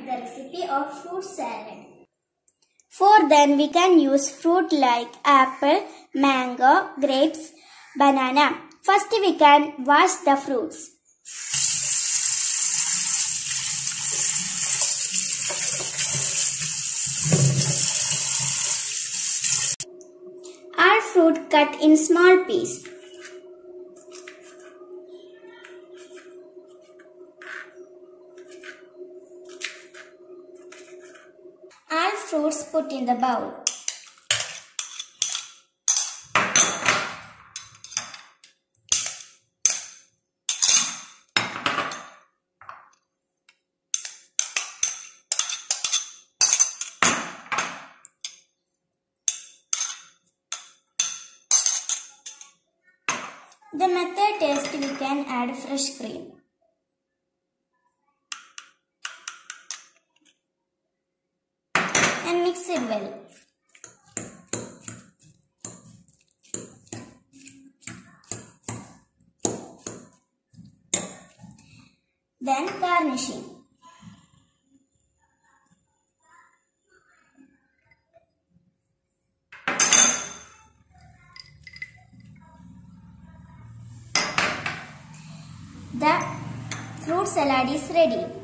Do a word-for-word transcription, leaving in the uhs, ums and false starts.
make the recipe of fruit salad. For then we can use fruit like apple, mango, grapes, banana. First we can wash the fruits. All fruit cut in small pieces. All fruits put in the bowl. The method taste we can add fresh cream. And mix it well. Then garnishing. The fruit salad is ready.